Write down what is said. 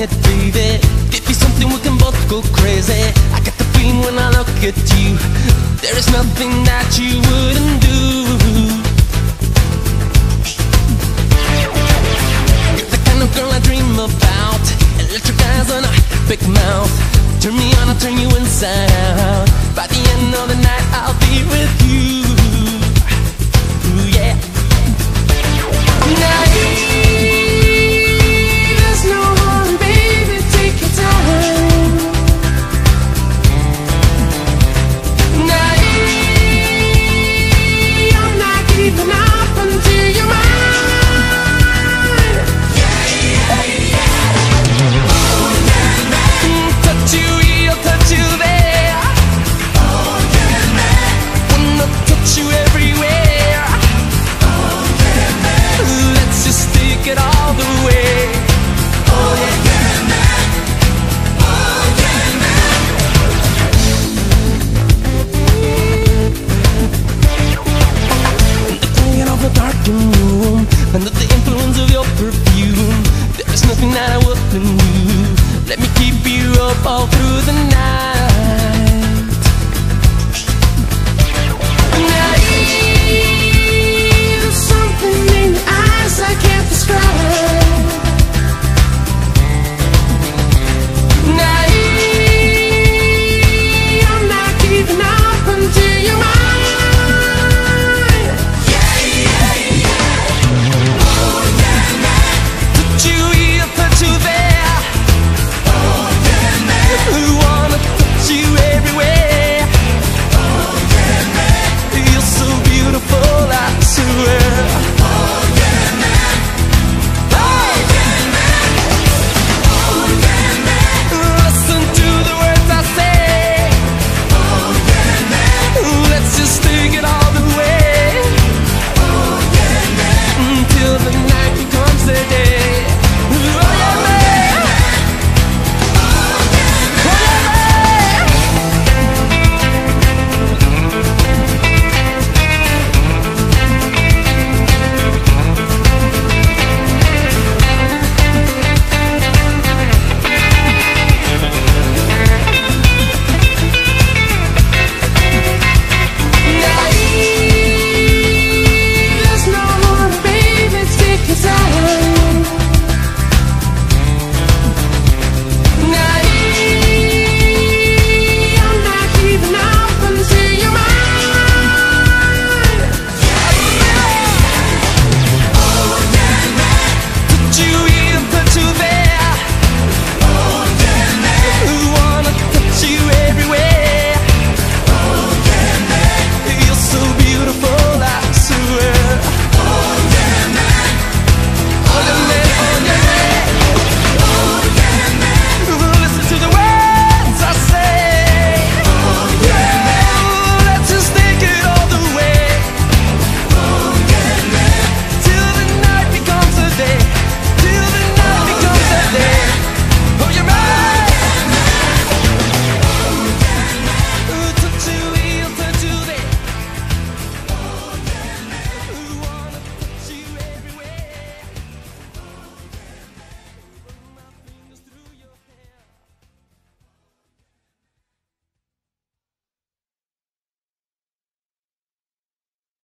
it, baby. Give me something we can both go crazy. I get the feeling when I look at you. There is nothing that you wouldn't do. You're the kind of girl I dream about. Electric eyes and a big mouth. Turn me on, I'll turn you inside out. By the end of the night, I'll be with you.